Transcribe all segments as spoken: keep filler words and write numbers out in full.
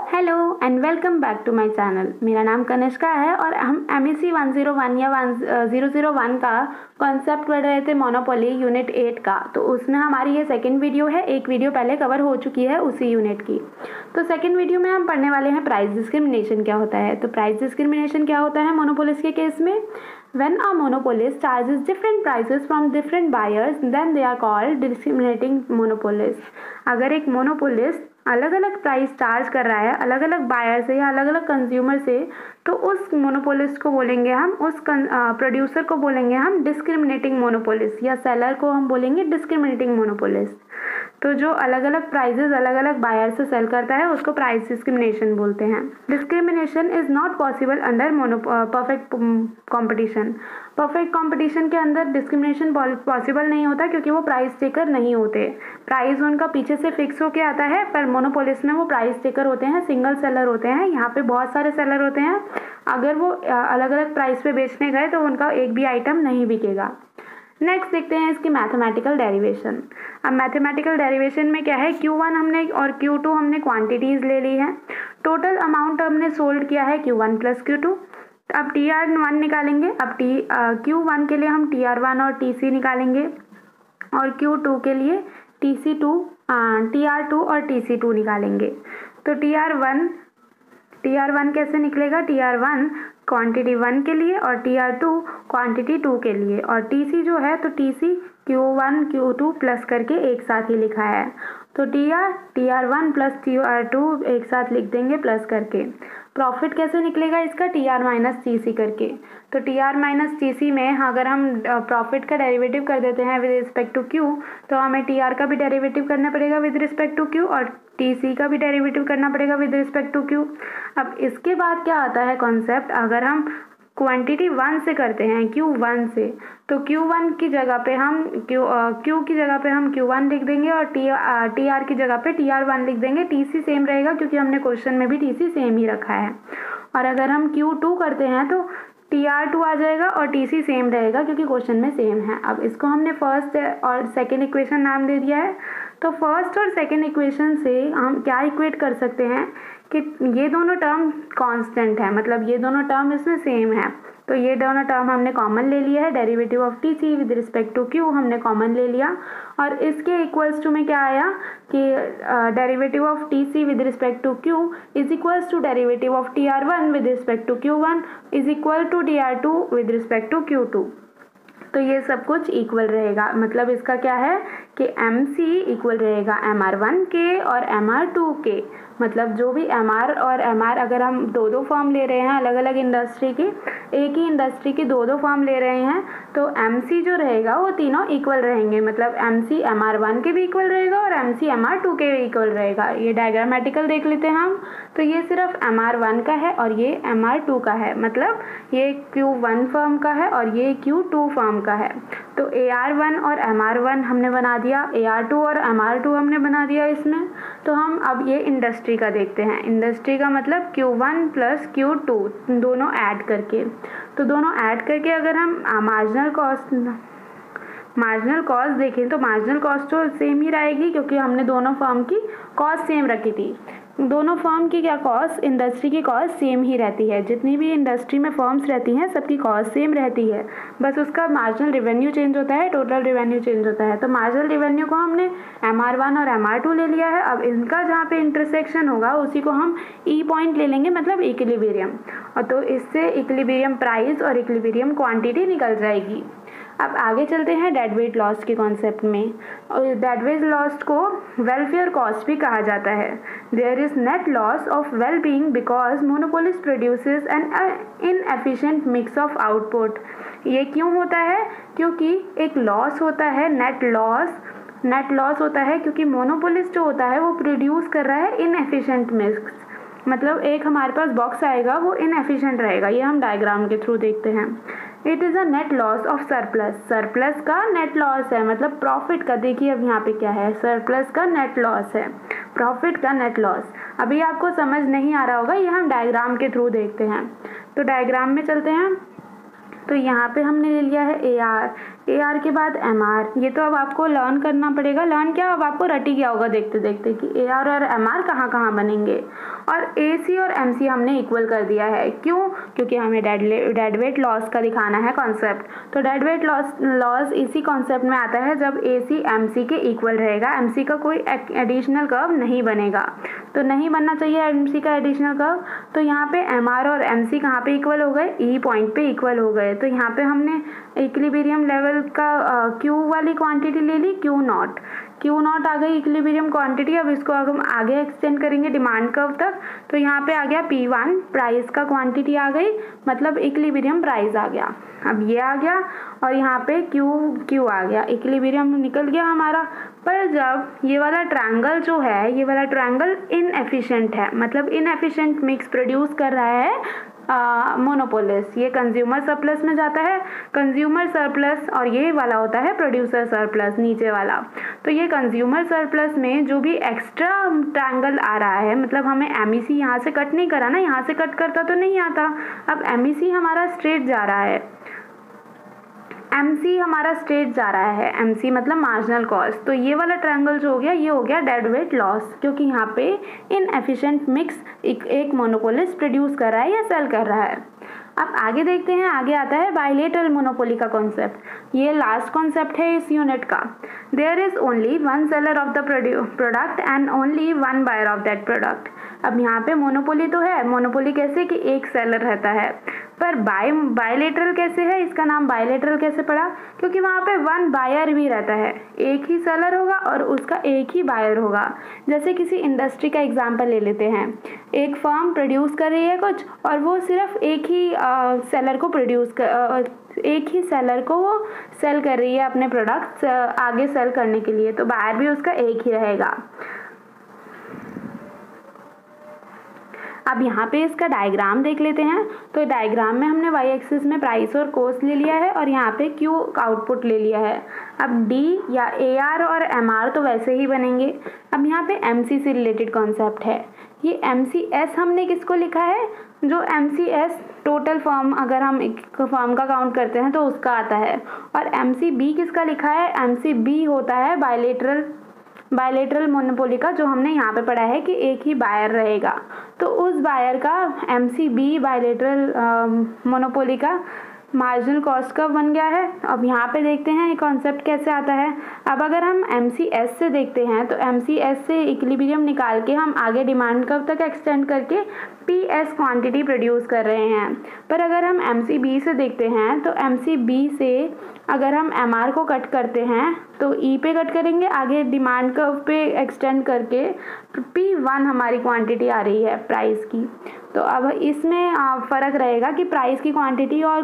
Hello and welcome back to my channel. मेरा नाम कनिष्का है और हम M E C one zero one या वन ज़ीरो ज़ीरो वन का कॉन्सेप्ट पढ़ रहे थे मोनोपोली यूनिट एट का। तो उसमें हमारी ये सेकंड वीडियो है, एक वीडियो पहले कवर हो चुकी है उसी यूनिट की। तो सेकंड वीडियो में हम पढ़ने वाले हैं प्राइस डिस्क्रिमिनेशन क्या होता है। तो प्राइस डिस्क्रिमिनेशन क्या होता है मोनोपोलिस्ट के केस में? When a monopolist charges different prices from different buyers, then they are called discriminating monopolist। अगर एक मोनोपोलिस्ट अलग अलग प्राइस चार्ज कर रहा है अलग अलग बायर से या अलग अलग कंज्यूमर से, तो उस मोनोपोलिस्ट को बोलेंगे हम, उस प्रोड्यूसर को बोलेंगे हम डिस्क्रिमिनेटिंग मोनोपोलिस्ट, या सेलर को हम बोलेंगे डिस्क्रिमिनेटिंग मोनोपोलिस्ट। तो जो अलग अलग प्राइजेस अलग अलग बायर से सेल करता है उसको प्राइस डिस्क्रिमिनेशन बोलते हैं। Discrimination is not possible under mono perfect competition. Perfect competition के अंदर डिस्क्रिमिनेशन पॉसिबल नहीं होता क्योंकि वो प्राइस टेकर नहीं होते। प्राइस उनका पीछे से फिक्स होके आता है, पर मोनोपोलिस्ट में वो प्राइस टेकर होते हैं, सिंगल सेलर होते हैं। यहाँ पे बहुत सारे सेलर होते हैं, अगर वो अलग अलग प्राइस पे बेचने गए तो उनका एक भी आइटम नहीं बिकेगा। नेक्स्ट देखते हैं इसकी मैथमेटिकल डेरिवेशन। अब मैथमेटिकल डेरिवेशन में क्या है, क्यू वन हमने और क्यू टू हमने क्वांटिटीज़ ले ली हैं। टोटल अमाउंट हमने सोल्ड किया है Q one plus Q two. अब टी आर वन निकालेंगे। अब टी क्यू वन के लिए हम टी आर वन और टी सी निकालेंगे और क्यू टू के लिए T C two T R two और टी सी टू निकालेंगे। तो T R one T R one कैसे निकलेगा? T R one quantity one के लिए और T R two quantity two के लिए, और टी सी जो है तो T C Q one Q two plus करके एक साथ ही लिखा है। तो T R T R one plus T R two एक साथ लिख देंगे प्लस करके। प्रॉफिट कैसे निकलेगा इसका? T R minus T C करके। तो T R minus T C में अगर हम प्रॉफिट का डेरिवेटिव कर देते हैं विद रिस्पेक्ट टू क्यू, तो हमें टी आर का भी डेरिवेटिव करना पड़ेगा विद रिस्पेक्ट टू क्यू और टी सी का भी डेरिवेटिव करना पड़ेगा विद रिस्पेक्ट टू क्यू। अब इसके बाद क्या आता है कॉन्सेप्ट, अगर हम क्वांटिटी वन से करते हैं क्यू वन से, तो क्यू वन की जगह पे हम क्यू क्यू की जगह पे हम क्यू वन लिख देंगे और टी टी आर की जगह पे टी आर वन लिख देंगे। टी सी सेम रहेगा क्योंकि हमने क्वेश्चन में भी टी सी सेम ही रखा है। और अगर हम क्यू टू करते हैं तो टी आर टू आ जाएगा और टी सी सेम रहेगा क्योंकि क्वेश्चन में सेम है। अब इसको हमने फर्स्ट और सेकेंड इक्वेशन नाम दे दिया है। तो फर्स्ट और सेकेंड इक्वेशन से हम क्या इक्वेट कर सकते हैं कि ये दोनों टर्म कांस्टेंट है, मतलब ये दोनों टर्म इसमें सेम है। तो ये दोनों टर्म हमने कॉमन ले लिया है, derivative of T C with respect to Q हमने कॉमन ले लिया, और इसके इक्वल्स टू में क्या आया कि derivative of T C with respect to Q is equals to derivative of T R one with respect to Q one is equal to T R two with respect to Q two. तो ये सब कुछ equal रहेगा, मतलब इसका क्या है कि एम सी इक्वल रहेगा एम आर वन के और एम आर टू के। मतलब जो भी एम आर और एम आर अगर हम दो दो फॉर्म ले रहे हैं अलग अलग इंडस्ट्री की, एक ही इंडस्ट्री की दो दो फॉर्म ले रहे हैं, तो एम सी जो रहेगा वो तीनों इक्वल रहेंगे। मतलब M C M R one के भी इक्वल रहेगा और M C M R two के भी इक्वल रहेगा। ये डायग्रामेटिकल देख लेते हैं हम। तो ये सिर्फ एम आर वन का है और ये एम आर टू का है, मतलब ये क्यू वन फॉर्म का है और ये क्यू टू फॉर्म का है। तो ए आर वन और एम आर वन हमने बना दिया, ए आर टू और एम आर टू हमने बना दिया इसमें। तो हम अब ये इंडस्ट्री का देखते हैं। इंडस्ट्री का मतलब Q one plus Q two दोनों ऐड करके। तो दोनों ऐड करके अगर हम मार्जिनल कॉस्ट मार्जिनल कॉस्ट देखें तो मार्जिनल कॉस्ट तो सेम ही रहेगी क्योंकि हमने दोनों फर्म की कॉस्ट सेम रखी थी। दोनों फर्म की क्या कॉस्ट, इंडस्ट्री की कॉस्ट सेम ही रहती है। जितनी भी इंडस्ट्री में फर्म्स रहती हैं सबकी कॉस्ट सेम रहती है, बस उसका मार्जिनल रिवेन्यू चेंज होता है, टोटल रिवेन्यू चेंज होता है। तो मार्जिनल रिवेन्यू को हमने एम आर वन और एम आर टू ले लिया है। अब इनका जहाँ पे इंटरसेक्शन होगा उसी को हम ई पॉइंट ले लेंगे, मतलब इक्विलिब्रियम। और तो इससे इक्विलिब्रियम प्राइस और इक्विलिब्रियम क्वांटिटी निकल जाएगी। अब आगे चलते हैं डेड वेट लॉस के कॉन्सेप्ट में। और डेड वेट लॉस को वेलफेयर कॉस्ट भी कहा जाता है। There is net loss of well being because monopolist produces an inefficient mix of output. ये क्यों होता है? क्योंकि एक लॉस होता है, नेट लॉस नेट लॉस होता है क्योंकि मोनोपोलिस्ट जो होता है वो प्रोड्यूस कर रहा है इनएफिशिएंट मिक्स। मतलब एक हमारे पास बॉक्स आएगा वो इनएफिशिएंट रहेगा, ये हम डायग्राम के थ्रू देखते हैं। It is a net loss of surplus. Surplus का नेट लॉस है, मतलब प्रॉफिट का। देखिए अब यहाँ पे क्या है, सरप्लस का नेट लॉस है, प्रॉफिट का नेट लॉस। अभी आपको समझ नहीं आ रहा होगा, ये हम डायग्राम के थ्रू देखते हैं। तो डायग्राम में चलते हैं। तो यहाँ पे हमने ले लिया है ए आर, ए आर के बाद एम आर। ये तो अब आपको लर्न करना पड़ेगा। लर्न क्या, अब आपको रट ही गया होगा देखते देखते कि ए आर और एम आर कहाँ कहाँ बनेंगे। और ए सी और एम सी हमने इक्वल कर दिया है। क्यों? क्योंकि हमें डेड डेड वेट लॉस का दिखाना है कॉन्सेप्ट। तो डेड वेट लॉस लॉस इसी कॉन्सेप्ट में आता है जब ए सी एम सी के इक्वल रहेगा, एम सी का कोई एडिशनल कर्व नहीं बनेगा। तो नहीं बनना चाहिए एम सी का एडिशनल कर्व। तो यहाँ पे एम आर और एम सी कहाँ पे इक्वल हो गए? ई पॉइंट पे इक्वल हो गए। तो यहाँ पे हमने इक्विलिब्रियम लेवल का क्यू वाली क्वांटिटी ले ली, क्यू नॉट। क्यू नॉट आ गई इक्विलिब्रियम क्वांटिटी। अब इसको अगर हम आगे एक्सटेंड करेंगे डिमांड कर्व तक, तो यहाँ पे आ गया पी वन, प्राइस का क्वांटिटी आ गई, मतलब इक्विलिब्रियम प्राइस आ गया। अब ये आ गया और यहाँ पे क्यू क्यू आ गया, इक्विलिब्रियम निकल गया हमारा। पर जब ये वाला ट्रायंगल जो है, ये वाला ट्रायंगल इनएफिशिएंट है, मतलब इनएफिशिएंट मिक्स प्रोड्यूस कर रहा है मोनोपोलिस। ये कंज्यूमर सरप्लस में जाता है, कंज्यूमर सरप्लस, और ये वाला होता है प्रोड्यूसर सरप्लस नीचे वाला। तो ये कंज्यूमर सरप्लस में जो भी एक्स्ट्रा ट्रायंगल आ रहा है, मतलब हमें एम ई सी यहाँ से कट नहीं करा ना, यहाँ से कट करता तो नहीं आता। अब एम ई सी हमारा स्ट्रेट जा रहा है, एम सी हमारा स्ट्रेट जा रहा है, एम सी मतलब मार्जिनल कॉस्ट। तो ये वाला ट्रायंगल जो हो गया, ये हो गया डेड वेट लॉस, क्योंकि यहाँ पे इनएफिशिएंट मिक्स एक, एक मोनोपोलिस प्रोड्यूस कर रहा है या सेल कर रहा है। अब आगे देखते हैं, आगे आता है बायलेटरल मोनोपोली का कॉन्सेप्ट। ये लास्ट कॉन्सेप्ट है इस यूनिट का। There is only one seller of the product and only one buyer of that product. अब यहाँ पे मोनोपोली तो है, मोनोपोली कैसे कि एक सेलर रहता है, पर बाय बायलेटरल कैसे है? इसका नाम बायलेटरल कैसे पड़ा? क्योंकि वहाँ पे वन बायर भी रहता है, एक ही सेलर होगा और उसका एक ही बायर होगा। जैसे किसी इंडस्ट्री का एग्जांपल ले लेते हैं, एक फर्म प्रोड्यूस कर रही है कुछ और वो सिर्फ एक ही आ, सेलर को प्रोड्यूस कर आ, एक ही सेलर को वो सेल कर रही है अपने प्रोडक्ट्स आगे सेल करने के लिए, तो बायर भी उसका एक ही रहेगा। अब यहाँ पे इसका डायग्राम देख लेते हैं। तो डायग्राम में हमने वाई एक्सिस में प्राइस और कॉस्ट ले लिया है और यहाँ पे क्यू आउटपुट ले लिया है। अब डी या ए आर और एम आर तो वैसे ही बनेंगे। अब यहाँ पे एम सी से रिलेटेड कॉन्सेप्ट है। ये एम सी एस हमने किसको लिखा है? जो M C S total firm, अगर हम एक फर्म का काउंट करते हैं तो उसका आता है। और एम सी बी किसका लिखा है? एम सी बी होता है बायलेटरल बायलेटरल मोनोपोली का, जो हमने यहाँ पे पढ़ा है कि एक ही बायर रहेगा। तो उस बायर का M C B bilateral monopoly का मार्जिनल कॉस्ट कर्व बन गया है। अब यहाँ पे देखते हैं ये कॉन्सेप्ट कैसे आता है। अब अगर हम एम सी एस से देखते हैं तो एम सी एस से इक्विलिब्रियम निकाल के हम आगे डिमांड कर्व तक एक्सटेंड करके पी एस क्वांटिटी प्रोड्यूस कर रहे हैं। पर अगर हम एम सी बी से देखते हैं तो एम सी बी से अगर हम एम आर को कट करते हैं तो ई पे कट करेंगे, आगे डिमांड कर्व पे एक्सटेंड करके पी वन हमारी क्वांटिटी आ रही है प्राइस की। तो अब इसमें फ़र्क रहेगा कि प्राइस की क्वांटिटी और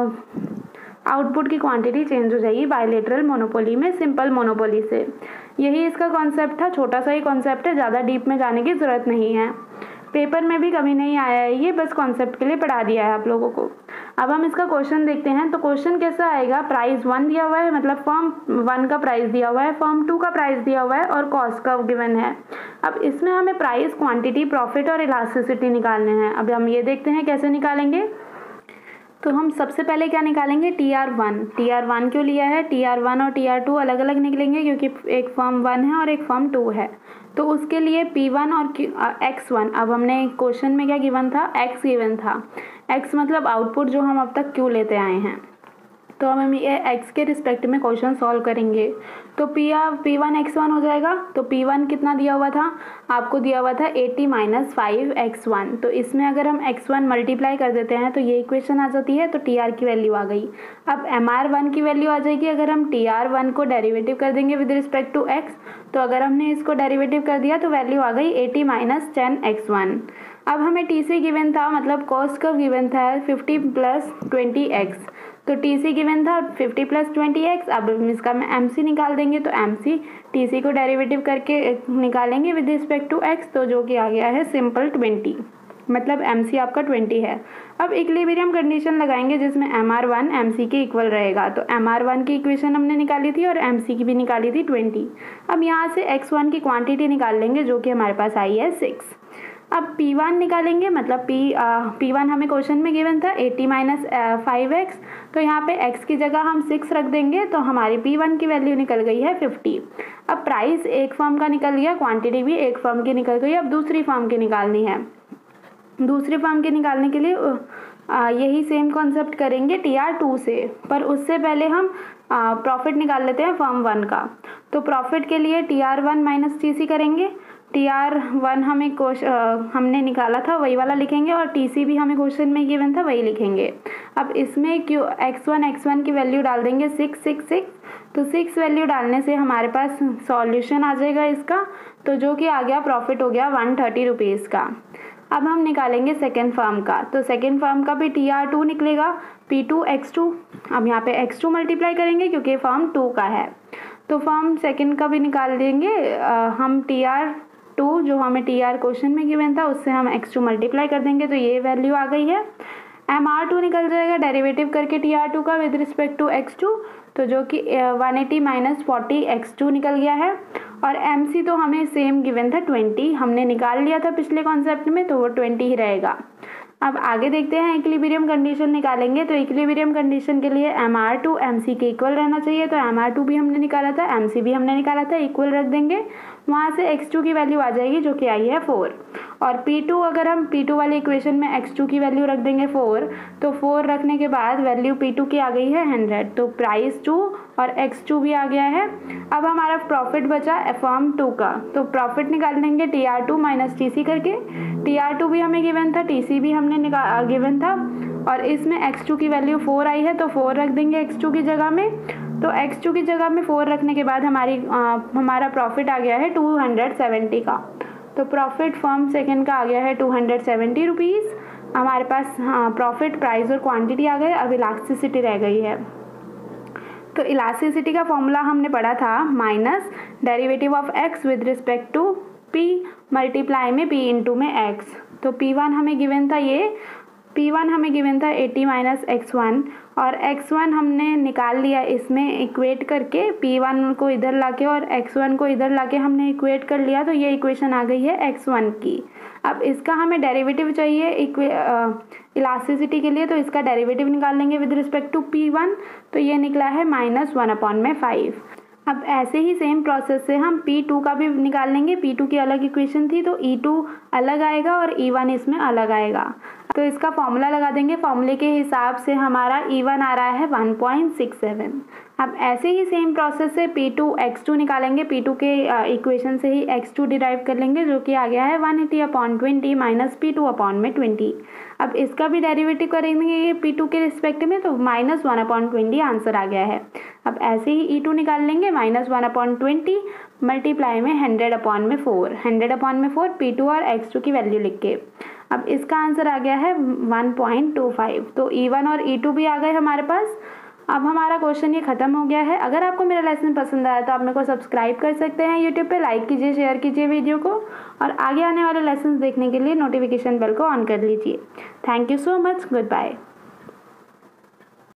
आउटपुट की क्वांटिटी चेंज हो जाएगी बायलेटरल मोनोपोली में सिंपल मोनोपोली से। यही इसका कॉन्सेप्ट था, छोटा सा ही कॉन्सेप्ट है, ज़्यादा डीप में जाने की ज़रूरत नहीं है। पेपर में भी कभी नहीं आया है ये, बस कॉन्सेप्ट के लिए पढ़ा दिया है आप लोगों को। अब हम इसका क्वेश्चन देखते हैं। तो क्वेश्चन कैसा आएगा? प्राइस वन दिया हुआ है, मतलब फर्म वन का प्राइस दिया हुआ है, फर्म टू का प्राइस दिया हुआ है और कॉस्ट कर्व गिवन है। अब इसमें हमें प्राइस, क्वांटिटी, प्रॉफिट और इलास्टिसिटी निकालने हैं। अब हम ये देखते हैं कैसे निकालेंगे। तो हम सबसे पहले क्या निकालेंगे? T R one. T R one क्यों लिया है? टी आर वन और टी आर टू अलग अलग निकलेंगे क्योंकि एक फर्म वन है और एक फर्म टू है। तो उसके लिए पी वन और एक्स वन, अब हमने क्वेश्चन में क्या गिवन था? एक्स गिवन था। एक्स मतलब आउटपुट जो हम अब तक क्यों लेते आए हैं। तो अब हम ये एक्स के रिस्पेक्ट में क्वेश्चन सॉल्व करेंगे। तो P P one X one हो जाएगा। तो पी वन कितना दिया हुआ था? आपको दिया हुआ था eighty minus five X one. तो इसमें अगर हम एक्स वन मल्टीप्लाई कर देते हैं तो ये इक्वेशन आ जाती है, तो टी आर की वैल्यू आ गई। अब एम आर वन की वैल्यू आ जाएगी अगर हम टी आर वन को डेरिवेटिव कर देंगे विद रिस्पेक्ट टू एक्स। तो अगर हमने इसको डेरिवेटिव कर दिया तो वैल्यू आ गई eighty minus ten X one. अब हमें टी सी गिवन था, मतलब कॉस्ट कर्व गिवन था फिफ्टी प्लस ट्वेंटी एक्स। तो टी सी गिवन था फिफ्टी प्लस ट्वेंटी एक्स। अब हम इसका एम सी निकाल देंगे। तो एम सी टी सी को डेरिवेटिव करके निकालेंगे विद रिस्पेक्ट टू एक्स, तो जो कि आ गया है सिंपल ट्वेंटी, मतलब एम सी आपका ट्वेंटी है। अब इक्विलिब्रियम कंडीशन लगाएंगे जिसमें M R one M C के इक्वल रहेगा। तो एम आर वन की इक्वेशन हमने निकाली थी और एम सी की भी निकाली थी ट्वेंटी। अब यहाँ से एक्स वन की क्वांटिटी निकाल लेंगे जो कि हमारे पास आई है सिक्स। अब पी वन निकालेंगे, मतलब पी पी वन हमें क्वेश्चन में गिवन था एटी माइनस फाइव एक्स, तो यहाँ पे x की जगह हम सिक्स रख देंगे तो हमारी पी वन की वैल्यू निकल गई है फिफ्टी। अब प्राइस एक फर्म का निकल गया, क्वांटिटी भी एक फर्म की निकल गई। अब दूसरी फर्म की निकालनी है। दूसरी फर्म के निकालने के लिए आ, यही सेम कॉन्सेप्ट करेंगे टी आर टू से, पर उससे पहले हम प्रॉफिट निकाल लेते हैं फर्म वन का। तो प्रॉफिट के लिए T R one minus T C करेंगे। टी आर वन हमें क्वेश्चन हमने निकाला था वही वाला लिखेंगे, और टी सी भी हमें क्वेश्चन में गिवन था वही लिखेंगे। अब इसमें क्यों एक्स वन एक्स वन की वैल्यू डाल देंगे सिक्स सिक्स सिक्स, तो सिक्स वैल्यू डालने से हमारे पास सॉल्यूशन आ जाएगा इसका, तो जो कि आ गया प्रॉफिट हो गया वन थर्टी रुपीज़ का। अब हम निकालेंगे सेकेंड फर्म का, तो सेकेंड फर्म का भी टी आर टू निकलेगा, पी टू एक्स टू। अब यहाँ पे एक्स टू मल्टीप्लाई करेंगे क्योंकि फर्म टू का है, तो फर्म सेकेंड का भी निकाल देंगे आ, हम टी आर टू जो हमें टी आर क्वेश्चन में गिवन था उससे हम एक्स टू मल्टीप्लाई कर देंगे, तो ये वैल्यू आ गई है। एम आर टू निकल जाएगा डेरिवेटिव करके टी आर टू का with respect to x two, तो जो कि one eighty minus forty X two निकल गया है। और एम सी तो हमें सेम गिवन था ट्वेंटी, हमने निकाल लिया था पिछले कॉन्सेप्ट में, तो वो ट्वेंटी ही रहेगा। अब आगे देखते हैं इक्विलिब्रियम कंडीशन निकालेंगे। तो इक्विलिब्रियम कंडीशन के लिए M R two M C के इक्वल रहना चाहिए, तो एम आर टू भी हमने निकाला था, एम सी भी हमने निकाला था, इक्वल रख देंगे। वहाँ से एक्स टू की वैल्यू आ जाएगी जो कि आई है फोर, और पी टू अगर हम पी टू वाली इक्वेशन में एक्स टू की वैल्यू रख देंगे फोर, तो फोर रखने के बाद वैल्यू पी टू की आ गई है हंड्रेड, तो प्राइस टू और एक्स टू भी आ गया है। अब हमारा प्रॉफिट बचा फर्म टू का, तो प्रॉफिट निकाल देंगे T R two minus T C करके। टी आर टू भी हमें गिवन था, टी सी भी हमने गिवन था, और इसमें एक्स टू की वैल्यू फोर आई है तो फोर रख देंगे एक्स टू की जगह में। तो एक्स टू की जगह में फोर रखने के बाद हमारी आ, हमारा प्रॉफिट आ गया है टू हंड्रेड सेवेंटी का, तो प्रॉफिट फर्म सेकेंड का आ गया है टू हंड्रेड सेवेंटी रुपीज़। हमारे पास हाँ प्रॉफिट प्राइस और क्वांटिटी आ गए, अब इलास्टिसिटी रह गई है। तो इलास्टिसिटी का फॉर्मूला हमने पढ़ा था minus derivative of x with respect to p multiply में पी इंटू में एक्स। तो पी वन हमें गिवन था, ये पी वन हमें गिवन था एटी माइनस एक्स वन, और एक्स वन हमने निकाल लिया इसमें इक्वेट करके, पी वन को इधर लाके और एक्स वन को इधर लाके हमने इक्वेट कर लिया, तो ये इक्वेशन आ गई है एक्स वन की। अब इसका हमें डेरिवेटिव चाहिए इलास्टिसिटी के लिए, तो इसका डेरिवेटिव निकाल लेंगे with respect to p one, तो ये निकला है माइनस वन अपॉन में फाइव। अब ऐसे ही सेम प्रोसेस से हम पी टू का भी निकाल लेंगे। पी टू की अलग इक्वेशन थी, तो ई टू अलग आएगा और ई वन इसमें अलग आएगा, तो इसका फॉर्मूला लगा देंगे। फॉर्मूले के हिसाब से हमारा ई वन आ रहा है वन पॉइंट सिक्स सेवन। अब ऐसे ही सेम प्रोसेस से पी टू एक्स टू निकालेंगे। पी टू के इक्वेशन से ही एक्स टू डिराइव कर लेंगे, जो कि आ गया है one eighty upon twenty minus p two upon में ट्वेंटी। अब इसका भी डेरिवेटिव करेंगे ये पी टू के रिस्पेक्ट में, तो minus one upon twenty answer आ गया है। अब ऐसे ही ई टू निकाल लेंगे, minus one upon twenty multiply में हंड्रेड अपॉन में फोर, हंड्रेड अपॉन में फोर पी टू और एक्स टू की वैल्यू लिख के। अब इसका आंसर आ गया है वन पॉइंट टू फाइव, तो ई वन और ई टू भी आ गए हमारे पास। अब हमारा क्वेश्चन ये खत्म हो गया है। अगर आपको मेरा लेसन पसंद आया तो आप मेरे को सब्सक्राइब कर सकते हैं यूट्यूब पे, लाइक कीजिए, शेयर कीजिए वीडियो को, और आगे आने वाले लेसन देखने के लिए नोटिफिकेशन बेल को ऑन कर लीजिए। Thank you so much, good bye.